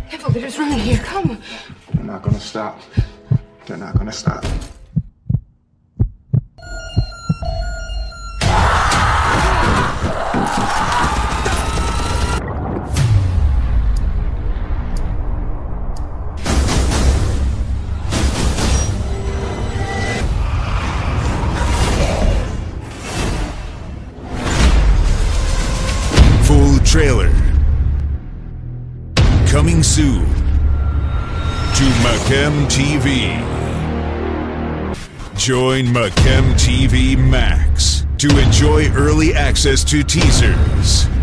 Careful, they're just running here. Come. They're not gonna stop. They're not gonna stop. Full trailer coming soon to Macam TV. Join Macam TV Max to enjoy early access to teasers,